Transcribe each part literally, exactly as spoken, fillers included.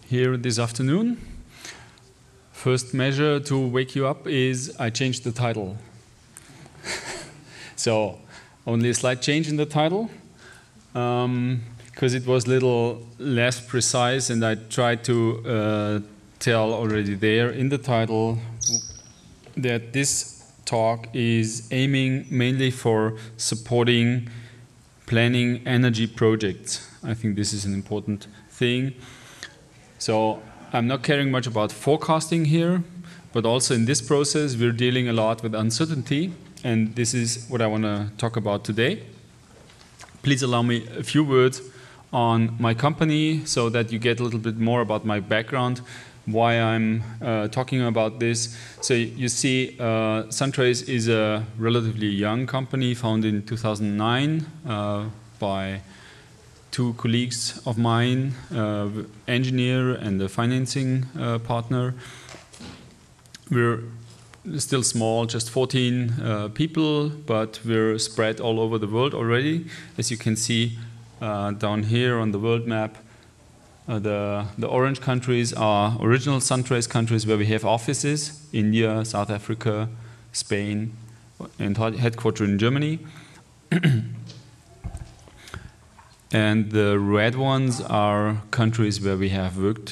here this afternoon. First measure to wake you up is I changed the title. So only a slight change in the title, because um, it was a little less precise, and I tried to uh, tell already there in the title that this talk is aiming mainly for supporting planning energy projects. I think this is an important thing. So I'm not caring much about forecasting here, but also in this process we're dealing a lot with uncertainty, and this is what I want to talk about today. Please allow me a few words on my company so that you get a little bit more about my background, why I'm uh, talking about this. So you see, uh, Suntrace is a relatively young company founded in two thousand nine uh, by two colleagues of mine, uh, engineer and a financing uh, partner. We're still small, just fourteen uh, people, but we're spread all over the world already. As you can see uh, down here on the world map, uh, the, the orange countries are original Suntrace countries where we have offices: India, South Africa, Spain, and headquartered in Germany. And the red ones are countries where we have worked.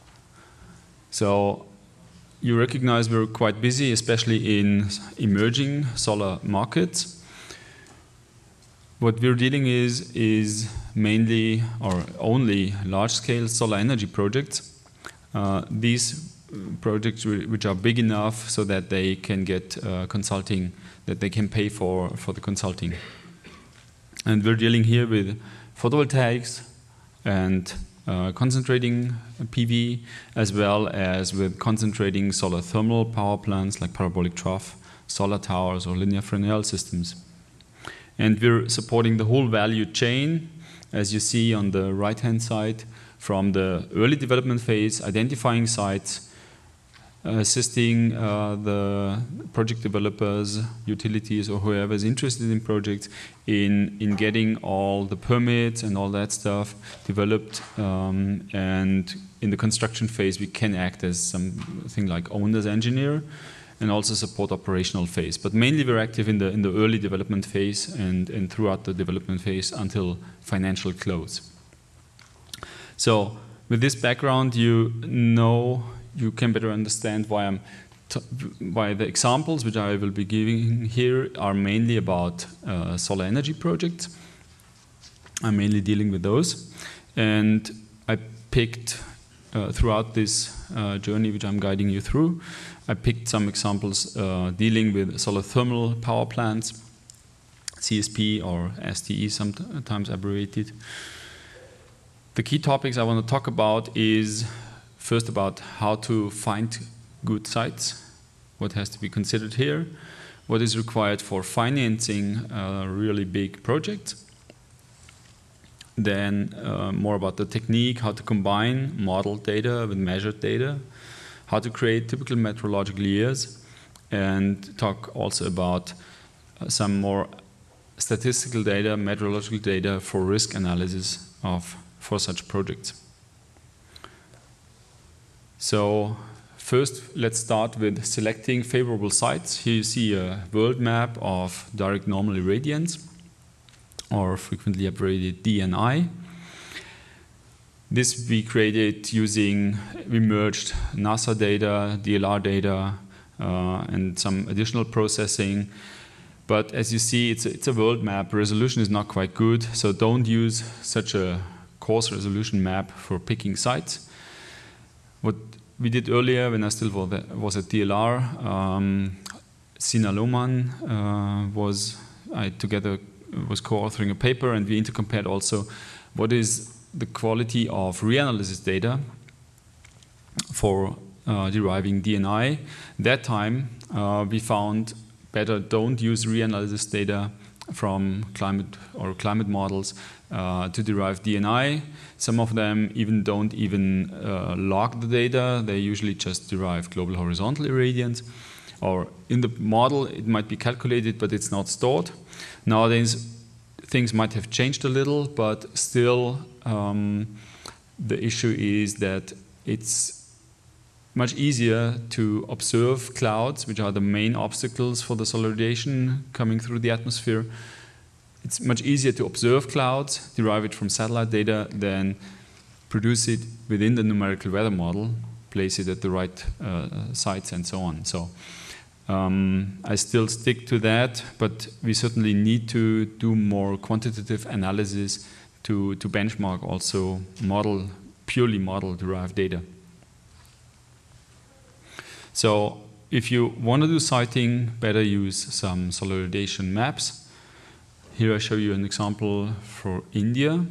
So you recognize we're quite busy, especially in emerging solar markets. What we're dealing is is mainly or only large-scale solar energy projects. Uh, these projects which are big enough so that they can get uh, consulting, that they can pay for for the consulting. And we're dealing here with photovoltaics and uh, concentrating P V, as well as with concentrating solar thermal power plants like parabolic trough, solar towers, or linear Fresnel systems. And we're supporting the whole value chain, as you see on the right-hand side, from the early development phase, identifying sites, assisting uh, the project developers, utilities, or whoever is interested in projects in, in getting all the permits and all that stuff developed. Um, and in the construction phase, we can act as something like owner's engineer and also support operational phase. But mainly we're active in the, in the early development phase and, and throughout the development phase until financial close. So with this background, you know you can better understand why I'm t why the examples which I will be giving here are mainly about uh, solar energy projects. I'm mainly dealing with those, and I picked uh, throughout this uh, journey which I'm guiding you through, I picked some examples uh, dealing with solar thermal power plants, C S P or S T E sometimes abbreviated. The key topics I want to talk about is first about how to find good sites, what has to be considered here, what is required for financing a really big project. Then uh, more about the technique, how to combine modeled data with measured data, how to create typical meteorological years, and talk also about uh, some more statistical data, meteorological data for risk analysis of for such projects. So first, let's start with selecting favorable sites. Here you see a world map of direct normal irradiance, or frequently abbreviated D N I. This we created using, we merged NASA data, D L R data, uh, and some additional processing. But as you see, it's a, it's a world map. Resolution is not quite good, so don't use such a coarse resolution map for picking sites. What we did earlier, when I still was at D L R, um, Sina Lohmann uh, was, I together was co-authoring a paper, and we intercompared also what is the quality of reanalysis data for uh, deriving D N I. That time, uh, we found better don't use reanalysis data from climate or climate models uh, to derive D N I. Some of them even don't even uh, log the data. They usually just derive global horizontal irradiance. Or in the model, it might be calculated, but it's not stored. Nowadays, things might have changed a little, but still um, the issue is that it's much easier to observe clouds, which are the main obstacles for the solar radiation coming through the atmosphere. It's much easier to observe clouds, derive it from satellite data, than produce it within the numerical weather model, place it at the right uh, sites, and so on. So um, I still stick to that, but we certainly need to do more quantitative analysis to, to benchmark also model, purely model-derived data. So if you want to do sighting, better use some solar radiation maps. Here I show you an example for India.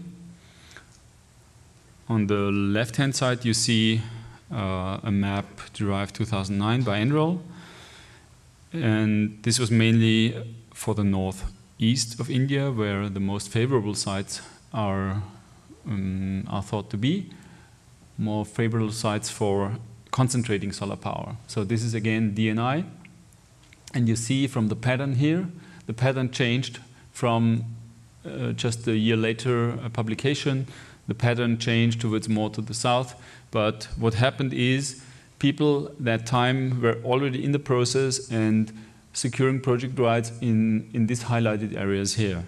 On the left-hand side, you see uh, a map derived two thousand nine by NREL. And this was mainly for the northeast of India, where the most favorable sites are, um, are thought to be. More favorable sites for concentrating solar power. So this is again D N I. And you see from the pattern here, the pattern changed from uh, just a year later a publication. The pattern changed towards more to the south. But what happened is people that time were already in the process and securing project rights in, in these highlighted areas here.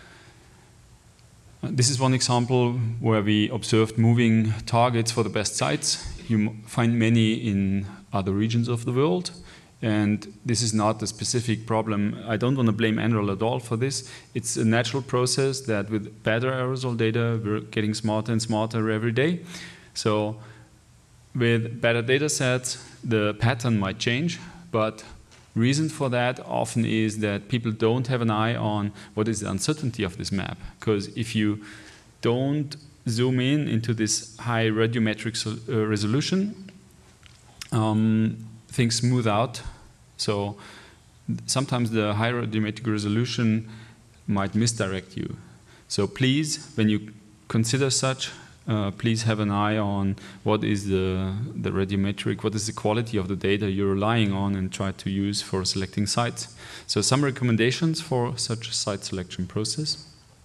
Uh, this is one example where we observed moving targets for the best sites. You find many in other regions of the world. And this is not a specific problem. I don't want to blame NREL at all for this. It's a natural process that with better aerosol data, we're getting smarter and smarter every day. So with better data sets, the pattern might change, but reason for that often is that people don't have an eye on what is the uncertainty of this map. Because if you don't zoom in into this high radiometric so, uh, resolution, um, things smooth out. So sometimes the high radiometric resolution might misdirect you. So please, when you consider such, uh, please have an eye on what is the, the radiometric, what is the quality of the data you're relying on, and try to use for selecting sites. So some recommendations for such a site selection process.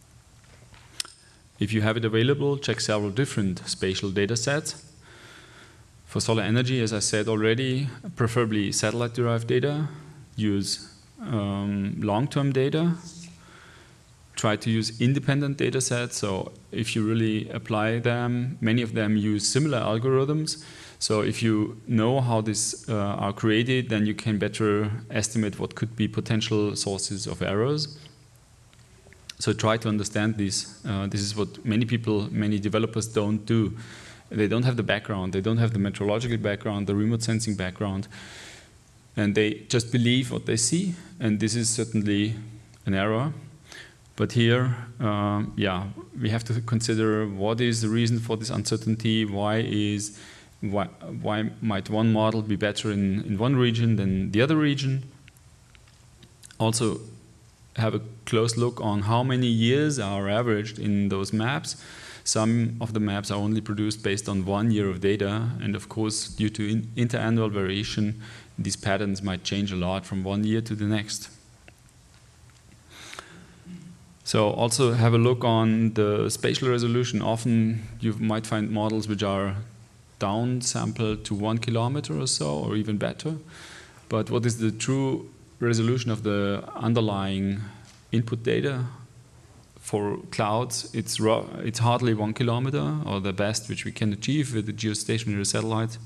If you have it available, check several different spatial data sets. For solar energy, as I said already, preferably satellite-derived data. Use um, long-term data. Try to use independent data sets. So if you really apply them, many of them use similar algorithms. So if you know how these uh, are created, then you can better estimate what could be potential sources of errors. So try to understand this. Uh, this is what many people, many developers don't do. They don't have the background, they don't have the meteorological background, the remote sensing background, and they just believe what they see, and this is certainly an error. But here, um, yeah, we have to consider what is the reason for this uncertainty, why is, why, why might one model be better in, in one region than the other region. Also, have a close look on how many years are averaged in those maps. Some of the maps are only produced based on one year of data, and of course, due to in interannual variation, these patterns might change a lot from one year to the next. So also have a look on the spatial resolution. Often you might find models which are down-sampled to one kilometer or so, or even better. But what is the true resolution of the underlying input data? For clouds, it's, it's hardly one kilometer, or the best which we can achieve with the geostationary satellite.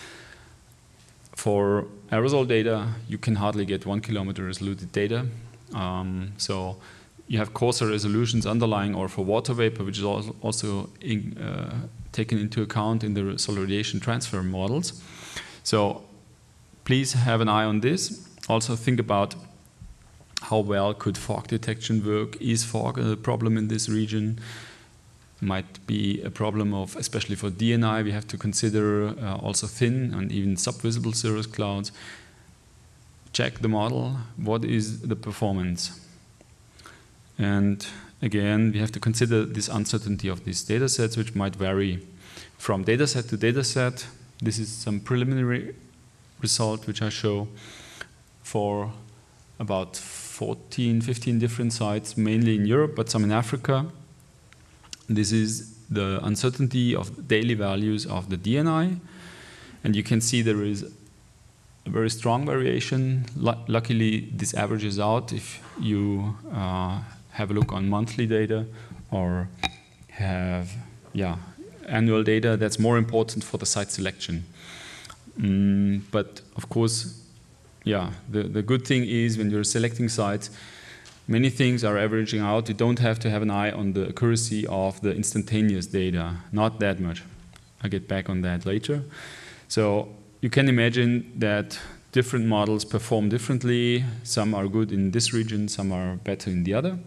For aerosol data, you can hardly get one kilometer resoluted data. Um, so you have coarser resolutions underlying, or for water vapor, which is also in, uh, taken into account in the solar radiation transfer models. So please have an eye on this. Also think about how well could fog detection work? Is fog a problem in this region? Might be a problem of, especially for D N I, we have to consider uh, also thin and even subvisible cirrus clouds. Check the model. What is the performance? And again, we have to consider this uncertainty of these data sets, which might vary from data set to data set. This is some preliminary result which I show for about fourteen, fifteen different sites, mainly in Europe, but some in Africa. This is the uncertainty of daily values of the D N I. And you can see there is a very strong variation. Lu luckily, this averages out if you uh, have a look on monthly data or have yeah, annual data. That's more important for the site selection. Mm, but of course, yeah, the, the good thing is when you're selecting sites, many things are averaging out. You don't have to have an eye on the accuracy of the instantaneous data, not that much. I'll get back on that later. So you can imagine that different models perform differently. Some are good in this region, some are better in the other.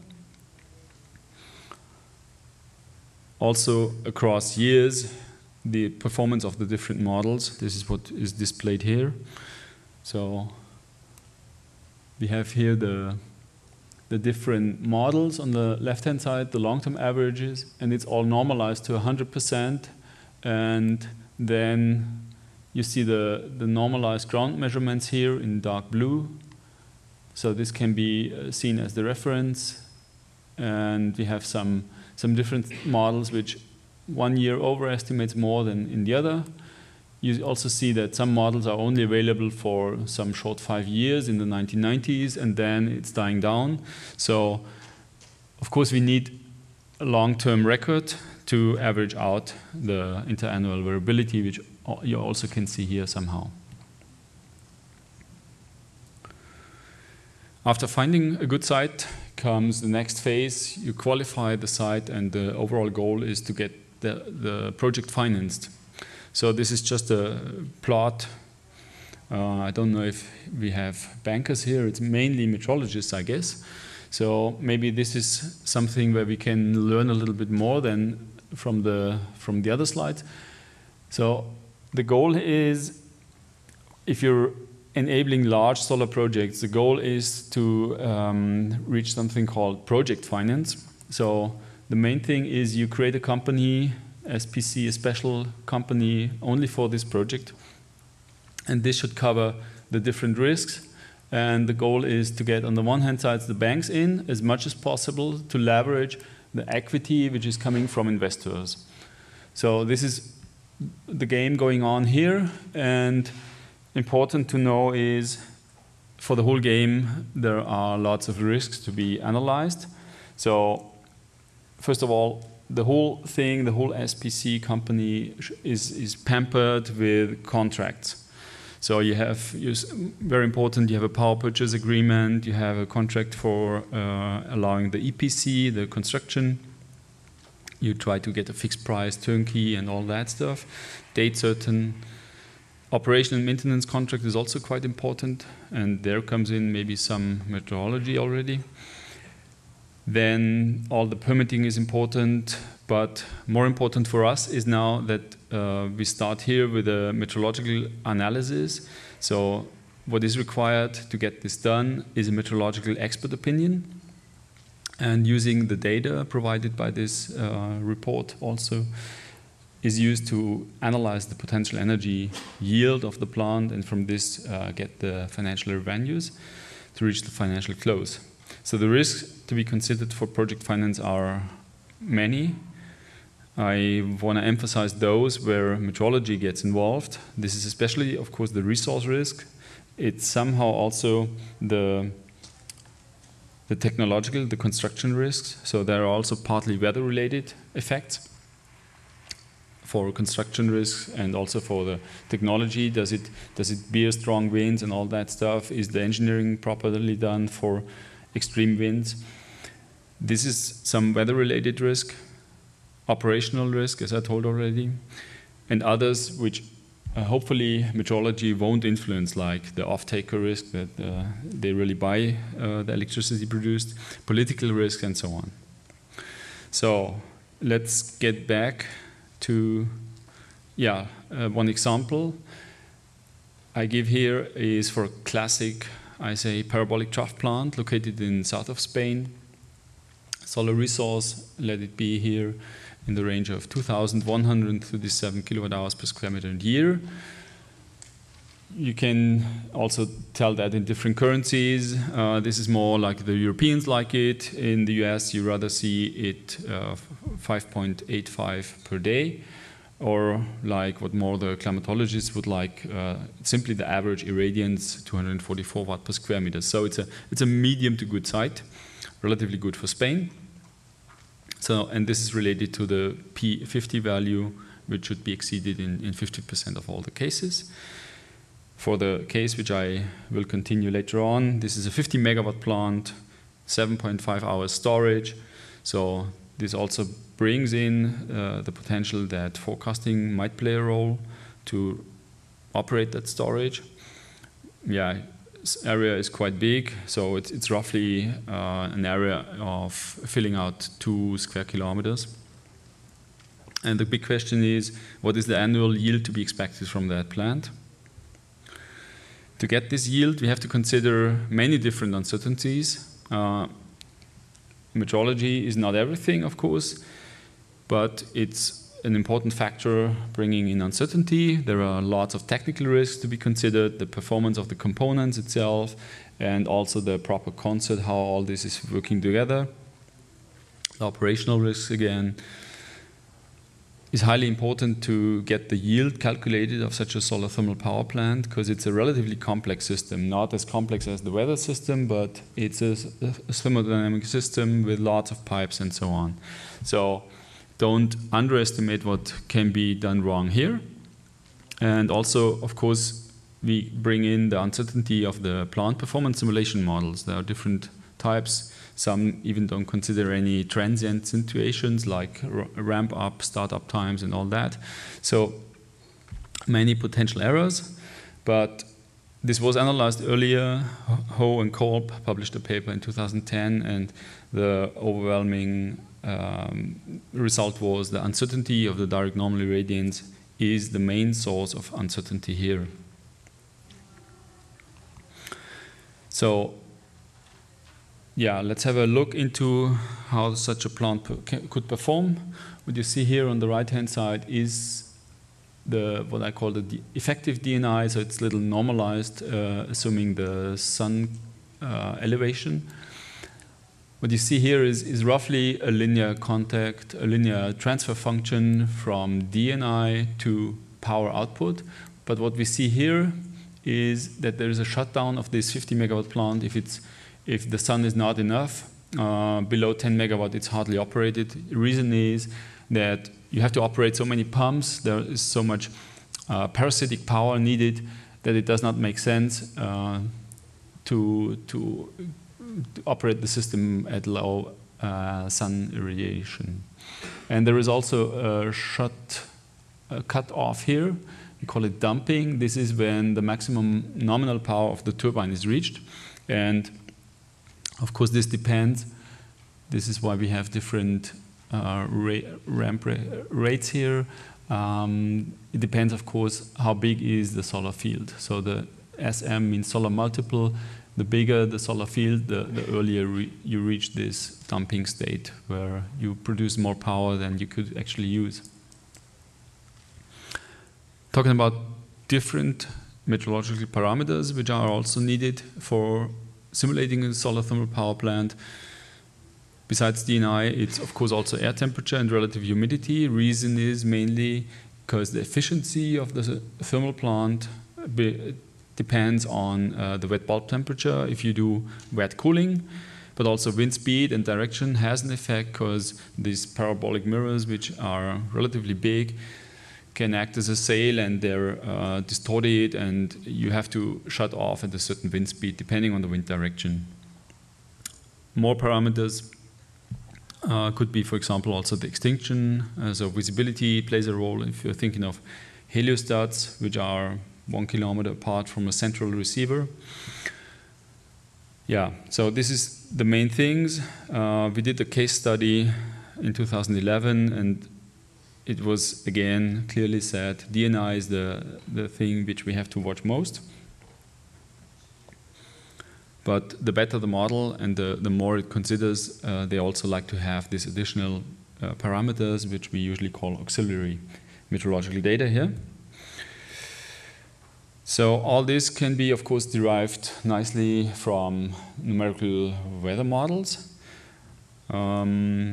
Also, across years, the performance of the different models, this is what is displayed here. So we have here the, the different models on the left-hand side, the long-term averages, and it's all normalized to one hundred percent. And then you see the, the normalized ground measurements here in dark blue. So this can be uh, seen as the reference. And we have some, some different models which one year overestimates more than in the other. You also see that some models are only available for some short five years in the nineteen nineties, and then it's dying down. So, of course, we need a long-term record to average out the interannual variability, which you also can see here somehow. After finding a good site comes the next phase. You qualify the site, and the overall goal is to get the, the project financed. So this is just a plot. Uh, I don't know if we have bankers here. It's mainly metrologists, I guess. So maybe this is something where we can learn a little bit more than from the, from the other slides. So the goal is, if you're enabling large solar projects, the goal is to um, reach something called project finance. So the main thing is you create a company, S P C, a special company only for this project. And this should cover the different risks. And the goal is to get, on the one hand side, the banks in as much as possible to leverage the equity which is coming from investors. So this is the game going on here. And important to know is, for the whole game, there are lots of risks to be analyzed. So first of all, the whole thing, the whole S P C company is, is pampered with contracts. So you have, very important, you have a power purchase agreement, you have a contract for uh, allowing the E P C, the construction. You try to get a fixed price, turnkey, and all that stuff. Date certain. Operation and maintenance contract is also quite important, and there comes in maybe some methodology already. Then all the permitting is important, but more important for us is now that uh, we start here with a metrological analysis. So what is required to get this done is a metrological expert opinion, and using the data provided by this uh, report also is used to analyze the potential energy yield of the plant, and from this uh, get the financial revenues to reach the financial close. So the risks to be considered for project finance are many. I want to emphasize those where metrology gets involved. This is especially, of course, the resource risk. It's somehow also the, the technological, the construction risks. So there are also partly weather-related effects for construction risks, and also for the technology. Does it, does it bear strong winds and all that stuff? Is the engineering properly done for extreme winds? This is some weather-related risk, operational risk, as I told already, and others which uh, hopefully metrology won't influence, like the off-taker risk, that uh, they really buy uh, the electricity produced, political risk, and so on. So let's get back to, yeah, uh, one example I give here is for a classic, I say, parabolic trough plant located in south of Spain. Solar resource, let it be here in the range of two thousand one hundred thirty-seven kilowatt hours per square meter a year. You can also tell that in different currencies. Uh, this is more like the Europeans like it. In the U S, you rather see it uh, five point eight five per day, or like what more the climatologists would like, uh, simply the average irradiance, two hundred forty-four watt per square meter. So it's a, it's a medium to good site, relatively good for Spain. So, and this is related to the P fifty value, which should be exceeded in, in fifty percent of all the cases. For the case which I will continue later on, this is a fifty megawatt plant, seven point five hours storage. So this also brings in uh, the potential that forecasting might play a role to operate that storage. Yeah, this area is quite big, so it's, it's roughly uh, an area of filling out two square kilometers. And the big question is, what is the annual yield to be expected from that plant? To get this yield, we have to consider many different uncertainties. Uh, meteorology is not everything, of course, but it's an important factor bringing in uncertainty. There are lots of technical risks to be considered, the performance of the components itself, and also the proper concept, how all this is working together. The operational risks, again. It's highly important to get the yield calculated of such a solar thermal power plant, because it's a relatively complex system, not as complex as the weather system, but it's a, a thermodynamic system with lots of pipes and so on. So don't underestimate what can be done wrong here. And also, of course, we bring in the uncertainty of the plant performance simulation models. There are different types. Some even don't consider any transient situations like ramp up, startup times, and all that. So many potential errors. But this was analyzed earlier. Ho and Kolb published a paper in two thousand ten, and the overwhelming um, result was the uncertainty of the direct normal irradiance is the main source of uncertainty here. So yeah, let's have a look into how such a plant could perform. What you see here on the right-hand side is the what I call the effective D N I, so it's a little normalized, uh, assuming the sun uh, elevation. What you see here is, is roughly a linear contact, a linear transfer function from D N I to power output. But what we see here is that there is a shutdown of this fifty megawatt plant if it's If the sun is not enough, uh, below ten megawatt, it's hardly operated. The reason is that you have to operate so many pumps, there is so much uh, parasitic power needed that it does not make sense uh, to, to, to operate the system at low uh, sun irradiation. And there is also a shut, a cut off here. We call it dumping. This is when the maximum nominal power of the turbine is reached. And of course, this depends. This is why we have different uh, ra ramp ra rates here. Um, it depends, of course, how big is the solar field. So the S M means solar multiple. The bigger the solar field, the, the earlier re you reach this dumping state where you produce more power than you could actually use. Talking about different meteorological parameters which are also needed for simulating a solar thermal power plant. Besides D N I, it's of course also air temperature and relative humidity. Reason is mainly because the efficiency of the thermal plant be, depends on uh, the wet bulb temperature if you do wet cooling, but also wind speed and direction has an effect because these parabolic mirrors, which are relatively big, can act as a sail and they're uh, distorted, and you have to shut off at a certain wind speed depending on the wind direction. More parameters uh, could be, for example, also the extinction. Uh, so visibility plays a role if you're thinking of heliostats, which are one kilometer apart from a central receiver. Yeah, so this is the main things. Uh, we did a case study in two thousand eleven, and it was again clearly said D N I is the, the thing which we have to watch most. But the better the model and the, the more it considers, uh, they also like to have these additional uh, parameters, which we usually call auxiliary meteorological data here. So all this can be, of course, derived nicely from numerical weather models. Um,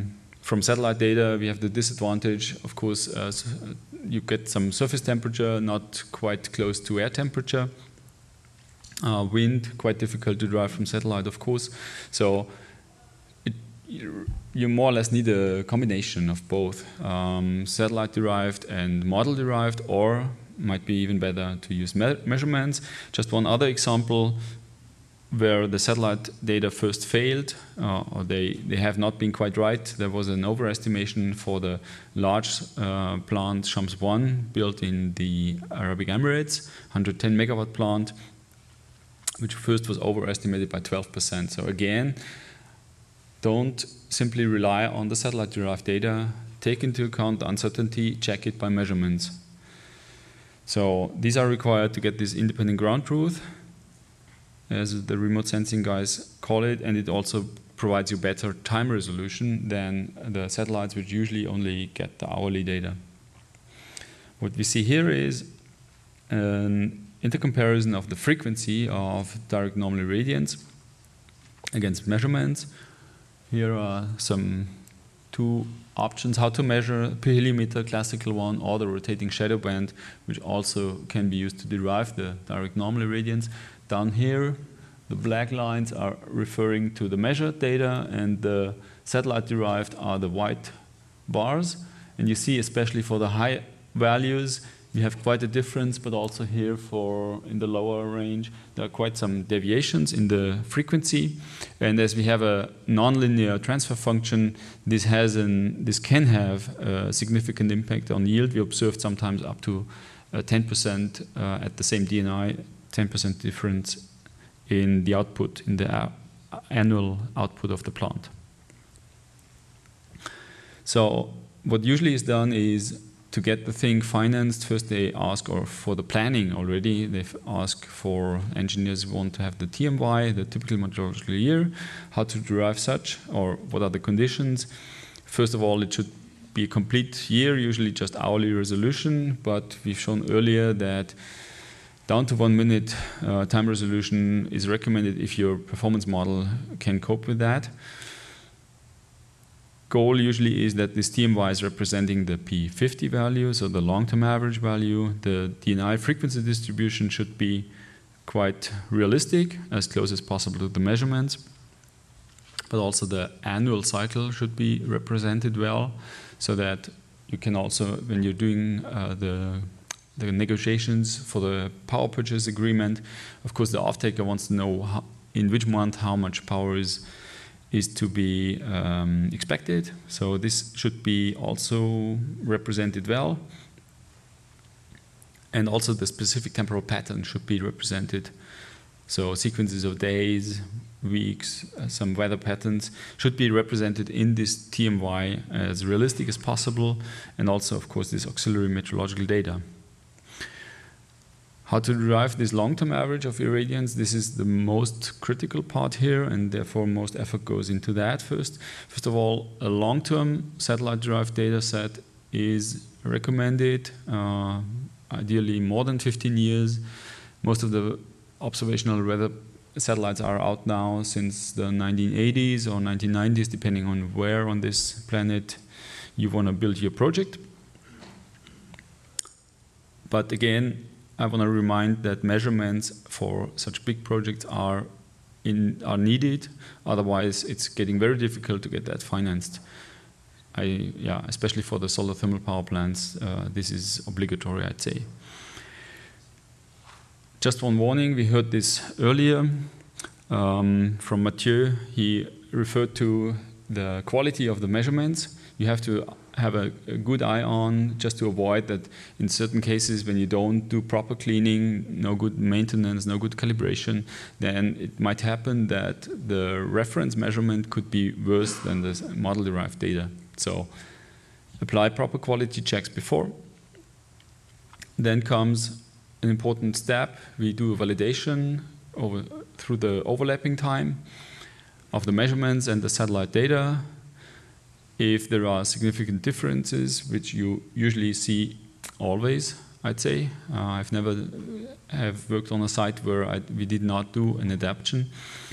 from satellite data, we have the disadvantage, of course, uh, you get some surface temperature, not quite close to air temperature. Uh, wind, quite difficult to derive from satellite, of course. So it, you more or less need a combination of both, um, satellite-derived and model-derived, or might be even better to use me measurements. Just one other example where the satellite data first failed, uh, or they, they have not been quite right. There was an overestimation for the large uh, plant Shams one built in the Arabic Emirates, one hundred ten megawatt plant, which first was overestimated by twelve percent. So again, don't simply rely on the satellite-derived data. Take into account the uncertainty, check it by measurements. So these are required to get this independent ground truth, as the remote sensing guys call it, and it also provides you better time resolution than the satellites, which usually only get the hourly data. What we see here is an intercomparison of the frequency of direct normal irradiance against measurements. Here are some two options how to measure per helimeter, classical one, or the rotating shadow band, which also can be used to derive the direct normal irradiance. Down here, the black lines are referring to the measured data, and the satellite-derived are the white bars. And you see, especially for the high values, we have quite a difference, but also here for in the lower range, there are quite some deviations in the frequency. And as we have a nonlinear transfer function, this has an this can have a significant impact on yield. We observed sometimes up to ten percent uh, at the same D N I, ten percent difference in the output, in the uh, annual output of the plant. So what usually is done is to get the thing financed, first they ask, or for the planning already, they ask for engineers who want to have the T M Y, the typical meteorological year, how to derive such, or what are the conditions. First of all, it should be a complete year, usually just hourly resolution, but we've shown earlier that down to one minute uh, time resolution is recommended if your performance model can cope with that. Goal usually is that this T M Y is representing the P fifty value, so the long-term average value. The D N I frequency distribution should be quite realistic, as close as possible to the measurements. But also the annual cycle should be represented well, so that you can also, when you're doing uh, the the negotiations for the power purchase agreement, of course the off-taker wants to know how, in which month how much power is is to be um, expected. So this should be also represented well. And also the specific temporal pattern should be represented. So sequences of days, weeks, uh, some weather patterns should be represented in this T M Y as realistic as possible, and also, of course, this auxiliary meteorological data. How to derive this long-term average of irradiance? This is the most critical part here, and therefore most effort goes into that first. First of all, a long-term satellite-derived data set is recommended, uh, ideally more than fifteen years. Most of the observational weather satellites are out now since the nineteen eighties or nineteen nineties, depending on where on this planet you want to build your project. But again, I want to remind that measurements for such big projects are in are needed. Otherwise, it's getting very difficult to get that financed. I yeah, especially for the solar thermal power plants, uh, this is obligatory, I'd say. Just one warning: we heard this earlier um, from Mathieu. He referred to the quality of the measurements. You have to have a, a good eye on, just to avoid that in certain cases when you don't do proper cleaning, no good maintenance, no good calibration, then it might happen that the reference measurement could be worse than the model-derived data. So apply proper quality checks before. Then comes an important step. We do a validation over, through the overlapping time of the measurements and the satellite data. If there are significant differences, which you usually see always, I'd say. Uh, I've never have worked on a site where I, we did not do an adaptation.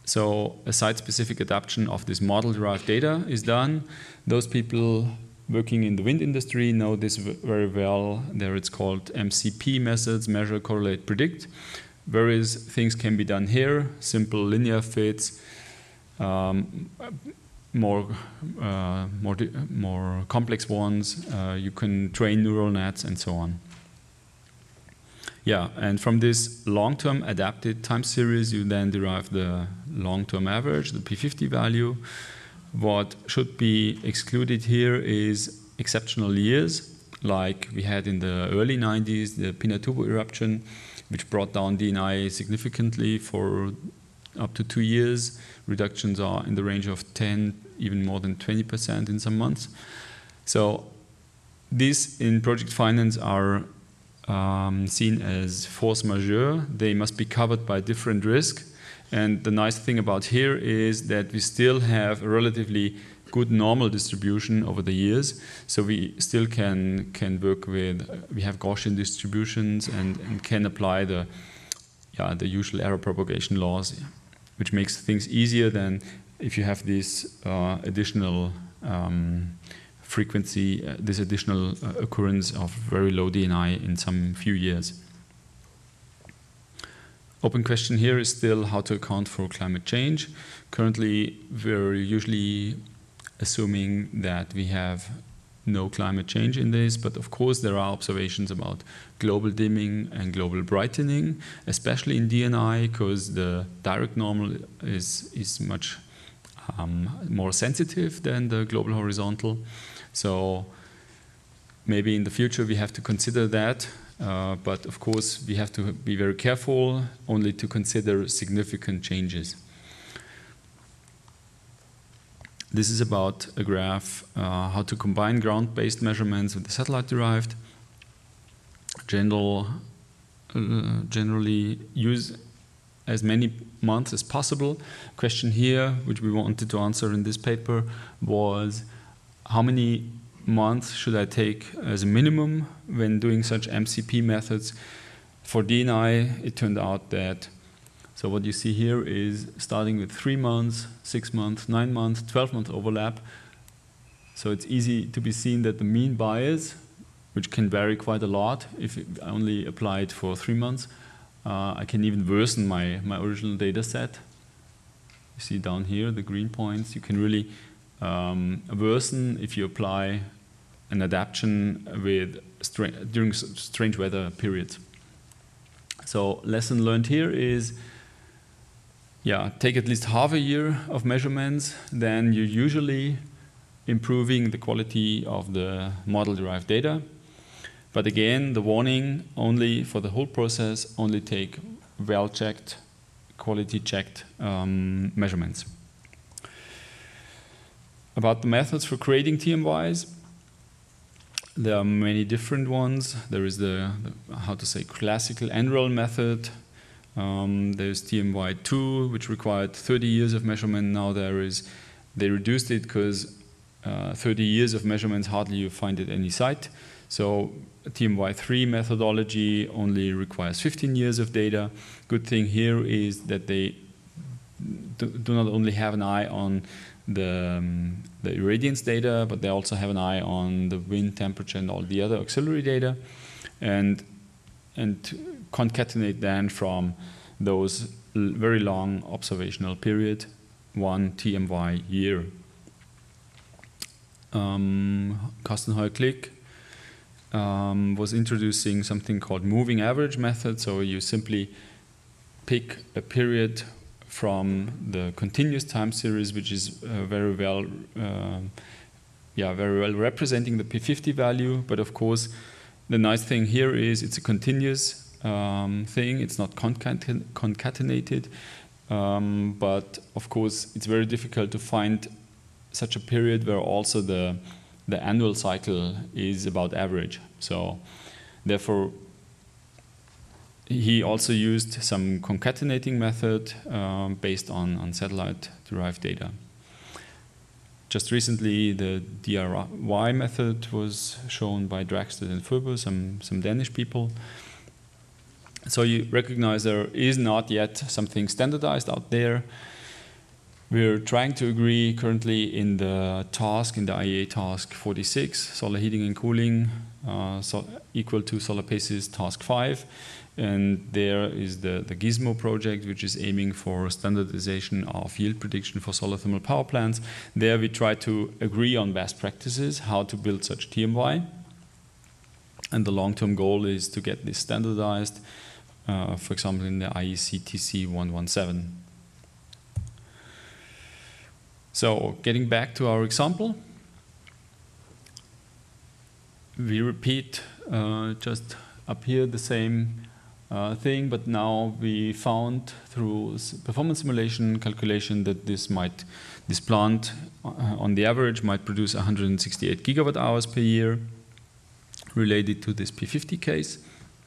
So a site-specific adaptation of this model-derived data is done. Those people working in the wind industry know this very well. There it's called M C P methods, measure, correlate, predict. Various things can be done here, simple linear fits, um, more, uh, more, more complex ones. Uh, you can train neural nets and so on. Yeah, and from this long-term adapted time series, you then derive the long-term average, the P fifty value. What should be excluded here is exceptional years, like we had in the early nineties, the Pinatubo eruption, which brought down D N I significantly for up to two years. Reductions are in the range of ten, even more than twenty percent in some months. So these in project finance are um, seen as force majeure. They must be covered by different risk. And the nice thing about here is that we still have a relatively good normal distribution over the years. So we still can, can work with, we have Gaussian distributions and, and can apply the, yeah, the usual error propagation laws, which makes things easier than if you have this uh, additional um, frequency, uh, this additional uh, occurrence of very low D N I in some few years. Open question here is still how to account for climate change. Currently, we're usually assuming that we have no climate change in this, but of course there are observations about global dimming and global brightening, especially in D N I, because the direct normal is, is much um, more sensitive than the global horizontal. So maybe in the future we have to consider that. Uh, but of course, we have to be very careful only to consider significant changes. This is about a graph, uh, how to combine ground-based measurements with the satellite-derived. General, uh, generally use as many months as possible. Question here, which we wanted to answer in this paper, was how many months should I take as a minimum when doing such M C P methods? For D N I, it turned out that, so what you see here is starting with three months, six months, nine months, twelve month overlap. So it's easy to be seen that the mean bias, which can vary quite a lot if I only apply it for three months, uh, I can even worsen my, my original data set. You see down here, the green points, you can really Um, worsen if you apply an adaptation with stra during strange weather periods. So lesson learned here is, yeah, take at least half a year of measurements, then you're usually improving the quality of the model-derived data. But again, the warning, only for the whole process, only take well-checked, quality-checked um, measurements. About the methods for creating T M Ys, there are many different ones. There is the, the how to say, classical N-roll method. Um, there's T M Y two, which required thirty years of measurement. Now there is, they reduced it because uh, thirty years of measurements, hardly you find at any site. So T M Y three methodology only requires fifteen years of data. Good thing here is that they do, do not only have an eye on the, um, the irradiance data, but they also have an eye on the wind temperature and all the other auxiliary data, and, and concatenate then from those very long observational period, one T M Y year. Um, Carsten Heu-Klick um, was introducing something called moving average method, so you simply pick a period from the continuous time series, which is uh, very well, uh, yeah, very well representing the P fifty value. But of course, the nice thing here is it's a continuous um, thing. It's not concaten concatenated. Um, but of course, it's very difficult to find such a period where also the the annual cycle is about average. So, therefore, he also used some concatenating method um, based on, on satellite-derived data. Just recently, the D R Y method was shown by Dragsted and Furbo, some, some Danish people. So you recognize there is not yet something standardized out there. We're trying to agree currently in the task, in the I E A task forty-six, solar heating and cooling, uh, so equal to SolarPace's task five. And there is the, the Gizmo project, which is aiming for standardization of yield prediction for solar thermal power plants. There we try to agree on best practices, how to build such T M Y. And the long-term goal is to get this standardized, uh, for example, in the I E C T C one seventeen. So getting back to our example, we repeat uh, just up here the same uh, thing, but now we found through performance simulation calculation that this might, this plant uh, on the average might produce one hundred sixty-eight gigawatt hours per year related to this P fifty case.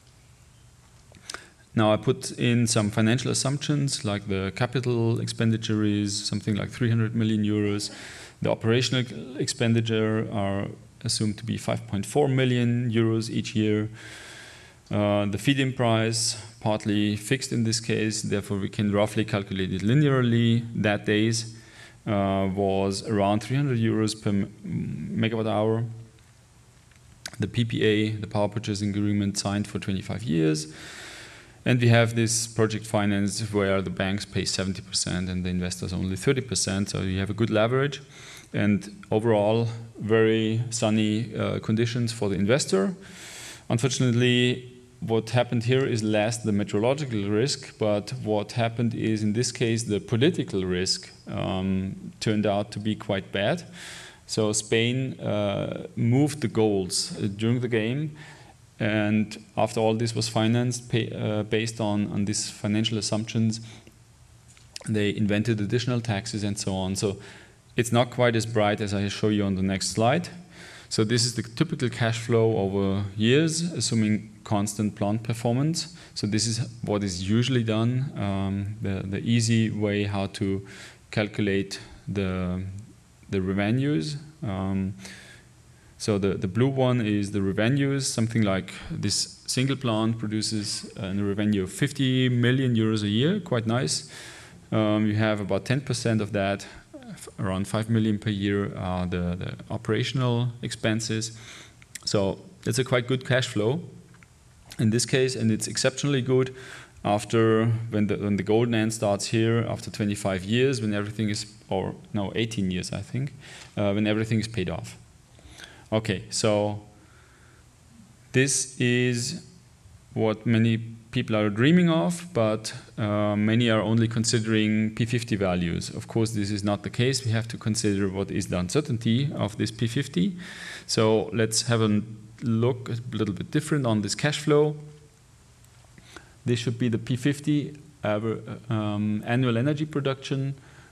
Now I put in some financial assumptions, like the capital expenditure is something like three hundred million euros. The operational expenditure are assumed to be five point four million euros each year. Uh, the feed-in price, partly fixed in this case, therefore we can roughly calculate it linearly. That days uh, was around three hundred euros per megawatt hour. The P P A, the power purchasing agreement, signed for twenty-five years. And we have this project finance where the banks pay seventy percent and the investors only thirty percent, so you have a good leverage. And overall, very sunny uh, conditions for the investor. Unfortunately, what happened here is less the meteorological risk, but what happened is, in this case, the political risk um, turned out to be quite bad. So Spain uh, moved the goals uh, during the game. And after all this was financed pay, uh, based on, on these financial assumptions, they invented additional taxes and so on. So it's not quite as bright as I show you on the next slide. So this is the typical cash flow over years, assuming constant plant performance. So this is what is usually done, um, the, the easy way how to calculate the, the revenues. Um, So the, the blue one is the revenues, something like this single plant produces a revenue of fifty million euros a year, quite nice. Um, you have about ten percent of that, around five million per year, are the, the operational expenses. So it's a quite good cash flow in this case, and it's exceptionally good after, when the, when the golden end starts here, after twenty-five years, when everything is, or no, eighteen years I think, uh, when everything is paid off. Okay, so this is what many people are dreaming of, but uh, many are only considering P fifty values. Of course, this is not the case. We have to consider what is the uncertainty of this P fifty. So let's have a look a little bit different on this cash flow. This should be the P fifty um, annual energy production.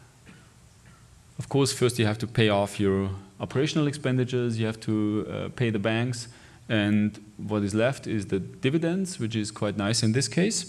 Of course, first you have to pay off your operational expenditures, you have to uh, pay the banks, and what is left is the dividends, which is quite nice in this case.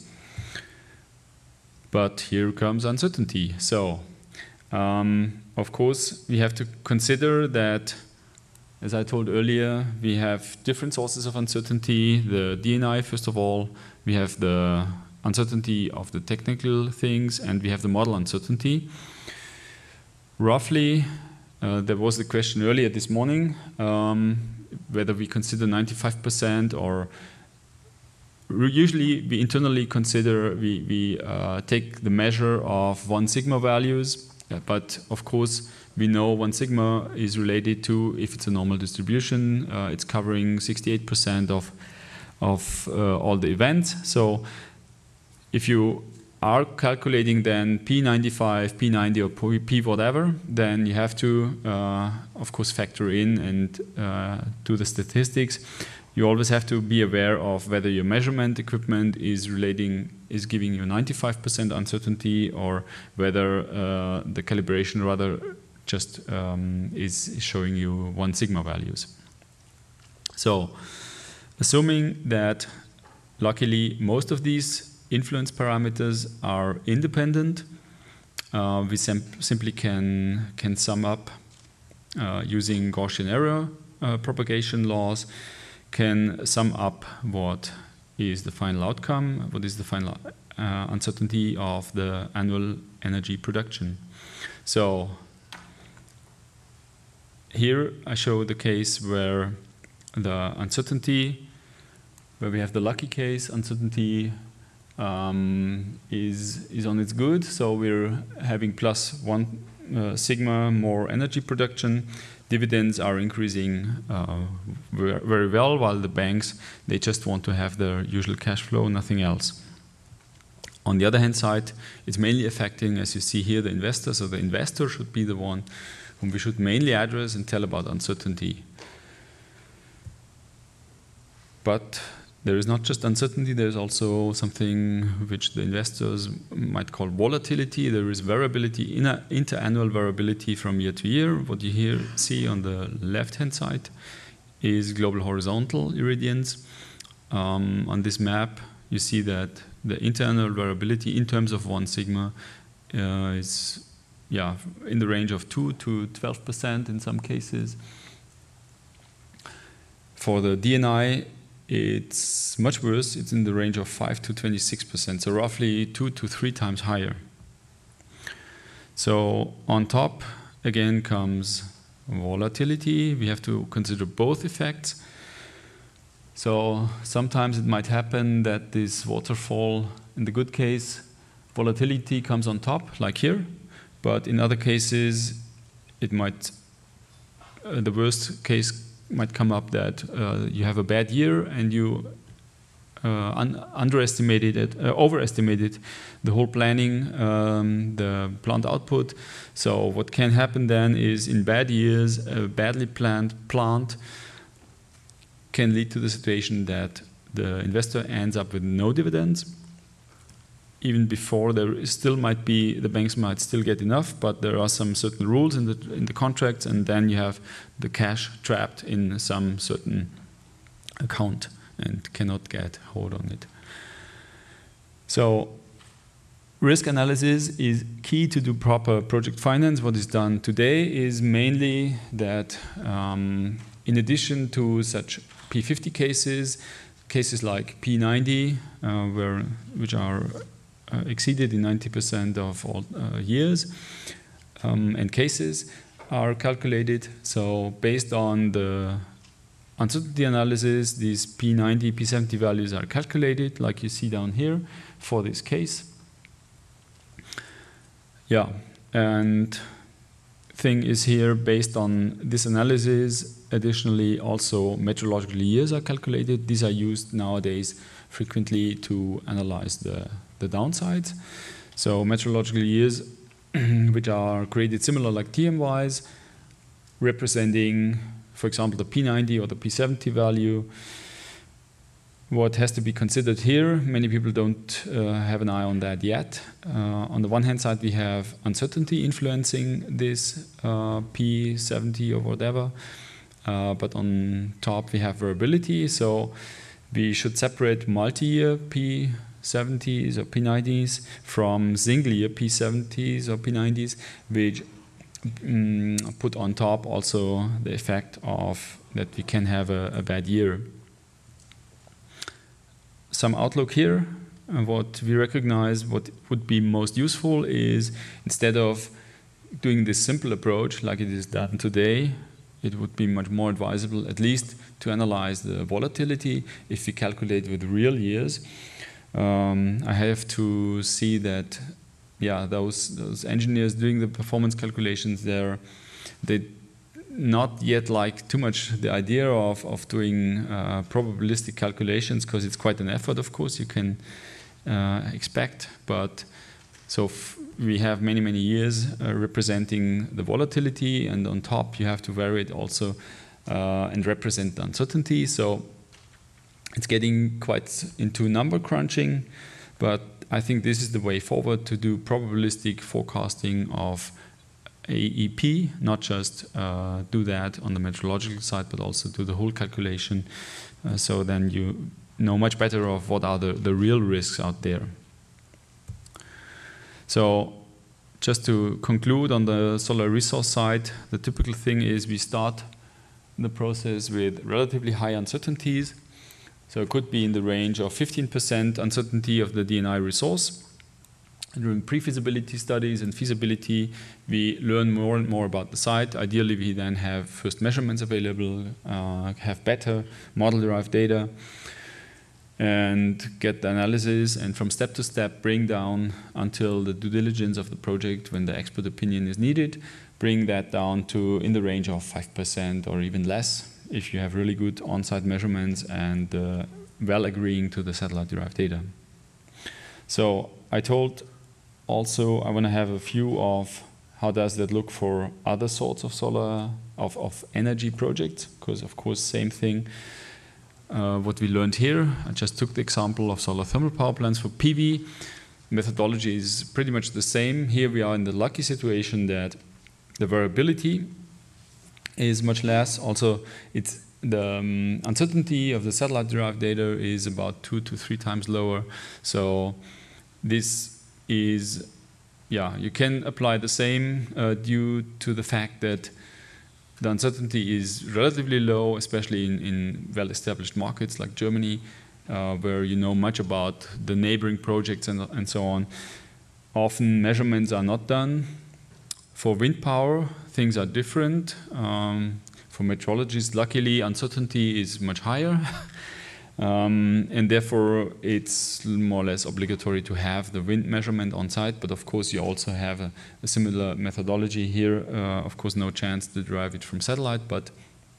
But here comes uncertainty. So, um, of course, we have to consider that, as I told earlier, we have different sources of uncertainty. The D N I, first of all, we have the uncertainty of the technical things, and we have the model uncertainty. Roughly, uh, there was the question earlier this morning, um, whether we consider ninety-five percent or usually we internally consider, we, we uh, take the measure of one sigma values, uh, but of course we know one sigma is related to, if it's a normal distribution, uh, it's covering sixty-eight percent of, of uh, all the events. So if you are calculating then P ninety-five, P ninety, or P whatever, then you have to, uh, of course, factor in and uh, do the statistics. You always have to be aware of whether your measurement equipment is relating, is giving you ninety-five percent uncertainty, or whether uh, the calibration rather just um, is showing you one sigma values. So, assuming that luckily most of these influence parameters are independent, uh, we sim simply can, can sum up uh, using Gaussian error uh, propagation laws, can sum up what is the final outcome, what is the final uh, uncertainty of the annual energy production. So here I show the case where the uncertainty, where we have the lucky case, uncertainty um, is, is on its good. So we're having plus one uh, sigma more energy production. Dividends are increasing uh, very well, while the banks, they just want to have their usual cash flow, nothing else. On the other hand side, it's mainly affecting, as you see here, the investor. So the investor should be the one whom we should mainly address and tell about uncertainty. But there is not just uncertainty, there's also something which the investors might call volatility. There is variability, inter-annual variability from year to year. What you here see on the left-hand side is global horizontal irradiance. Um, on this map, you see that the inter-annual variability in terms of one sigma uh, is yeah, in the range of two to twelve percent in some cases. For the D N I, it's much worse. It's in the range of five to twenty-six percent, so roughly two to three times higher. So on top, again, comes volatility. We have to consider both effects. So sometimes it might happen that this waterfall, in the good case, volatility comes on top, like here. But in other cases, it might, uh, the worst case might come up that uh, you have a bad year and you uh, un underestimated it, uh, overestimated the whole planning, um, the plant output. So what can happen then is in bad years, a badly planned plant can lead to the situation that the investor ends up with no dividends. Even before there is still might be, the banks might still get enough, but there are some certain rules in the, in the contracts, and then you have the cash trapped in some certain account and cannot get hold on it. So risk analysis is key to do proper project finance. What is done today is mainly that um, in addition to such P fifty cases, cases like P ninety, uh, where, which are uh, exceeded in ninety percent of all uh, years, um, and cases are calculated. So based on the uncertainty analysis, these P ninety, P seventy values are calculated, like you see down here for this case. Yeah, and thing is here, based on this analysis, additionally also meteorological years are calculated. These are used nowadays frequently to analyze the, the downsides. So meteorological years, which are created similar like T M Ys, representing, for example, the P ninety or the P seventy value. What has to be considered here, many people don't uh, have an eye on that yet. Uh, on the one hand side, we have uncertainty influencing this uh, P seventy or whatever. Uh, but on top, we have variability. So we should separate multi-year P seventies or P nineties from single-year P seventies or P nineties, which um, put on top also the effect of that we can have a, a bad year. Some outlook here. Uh, what we recognize, what would be most useful is, instead of doing this simple approach like it is done today, it would be much more advisable at least to analyze the volatility if we calculate with real years. Um, I have to see that, yeah, those, those engineers doing the performance calculations there, they not yet like too much the idea of, of doing uh, probabilistic calculations, because it's quite an effort, of course, you can uh, expect. But so f we have many, many years uh, representing the volatility, and on top you have to vary it also uh, and represent the uncertainty. So it's getting quite into number crunching, but I think this is the way forward to do probabilistic forecasting of A E P, not just uh, do that on the meteorological side, but also do the whole calculation. Uh, so then you know much better of what are the, the real risks out there. So just to conclude on the solar resource side, the typical thing is we start the process with relatively high uncertainties. So it could be in the range of fifteen percent uncertainty of the D N I resource. During pre-feasibility studies and feasibility, we learn more and more about the site. Ideally, we then have first measurements available, uh, have better model-derived data, and get the analysis, and from step to step bring down until the due diligence of the project, when the expert opinion is needed, bring that down to in the range of five percent or even less if you have really good on-site measurements and uh, well agreeing to the satellite-derived data. So I told also I want to have a view of how does that look for other sorts of solar, of, of energy projects, because of course same thing. Uh, what we learned here, I just took the example of solar thermal power plants for P V. Methodology is pretty much the same. Here we are in the lucky situation that the variability is much less. Also, it's the um, uncertainty of the satellite-derived data is about two to three times lower. So this is, yeah, you can apply the same uh, due to the fact that the uncertainty is relatively low, especially in, in well-established markets like Germany, uh, where you know much about the neighboring projects and, and so on. Often measurements are not done. For wind power, things are different. Um, for meteorologists, luckily, uncertainty is much higher. Um, and therefore, it's more or less obligatory to have the wind measurement on site. But of course, you also have a, a similar methodology here. Uh, of course, no chance to derive it from satellite, but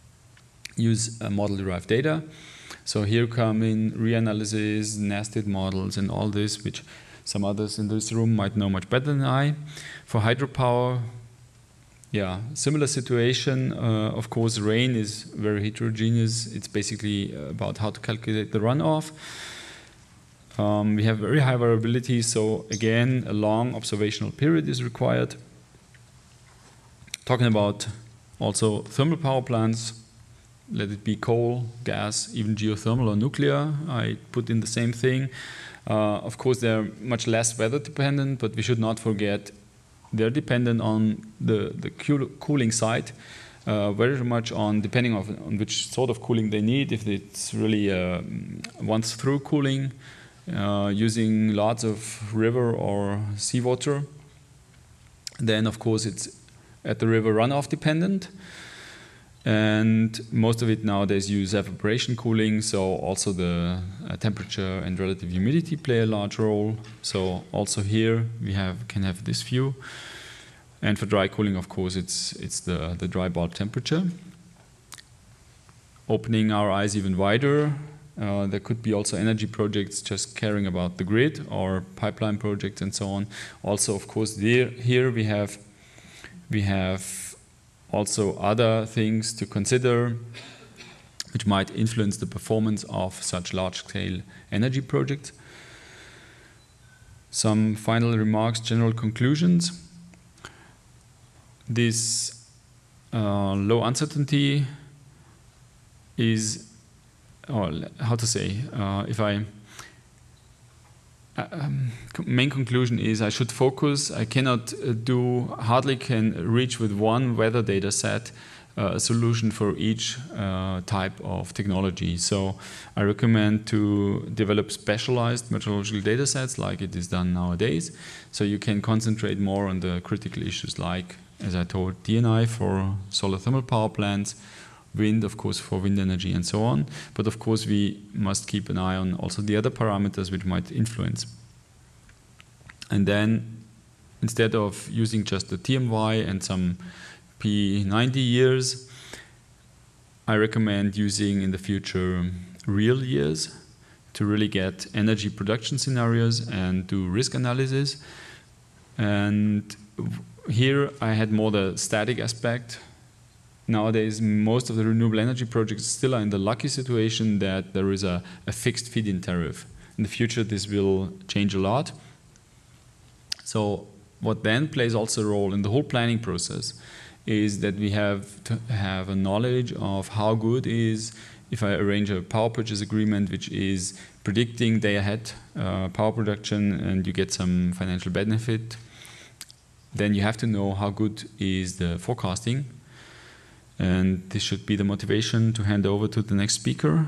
use uh, model-derived data. So here come in reanalysis, nested models, and all this, which some others in this room might know much better than I. For hydropower, yeah, similar situation. Uh, of course, rain is very heterogeneous. It's basically about how to calculate the runoff. Um, we have very high variability, so again, a long observational period is required. Talking about also thermal power plants, let it be coal, gas, even geothermal or nuclear. I put in the same thing. Uh, of course, they're much less weather dependent, but we should not forget they're dependent on the, the cooling side, uh, very much on, depending on, on which sort of cooling they need. If it's really uh, once through cooling, uh, using lots of river or seawater, then of course it's at the river runoff dependent. And most of it nowadays use evaporation cooling, so also the uh, temperature and relative humidity play a large role. So also here we have can have this view. And for dry cooling, of course, it's it's the, the dry bulb temperature. Opening our eyes even wider, uh, there could be also energy projects just caring about the grid or pipeline projects and so on. Also, of course, there, here we have we have also other things to consider which might influence the performance of such large-scale energy projects. Some final remarks, general conclusions. This uh, low uncertainty is, or how to say, uh, if I Um, main conclusion is I should focus. I cannot uh, do, hardly can reach with one weather data set uh, a solution for each uh, type of technology. So I recommend to develop specialized meteorological data sets like it is done nowadays. So you can concentrate more on the critical issues like, as I told, D N I for solar thermal power plants, wind, of course, for wind energy and so on. But of course, we must keep an eye on also the other parameters which might influence. And then, instead of using just the T M Y and some P ninety years, I recommend using in the future real years to really get energy production scenarios and do risk analysis. And here I had more the static aspect. Nowadays, most of the renewable energy projects still are in the lucky situation that there is a, a fixed feed-in tariff. In the future, this will change a lot. So what then plays also a role in the whole planning process is that we have to have a knowledge of how good is, if I arrange a power purchase agreement which is predicting day ahead uh, power production and you get some financial benefit, then you have to know how good is the forecasting. And this should be the motivation to hand over to the next speaker.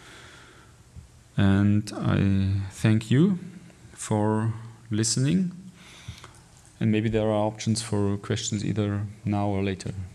And I thank you for listening. And maybe there are options for questions either now or later.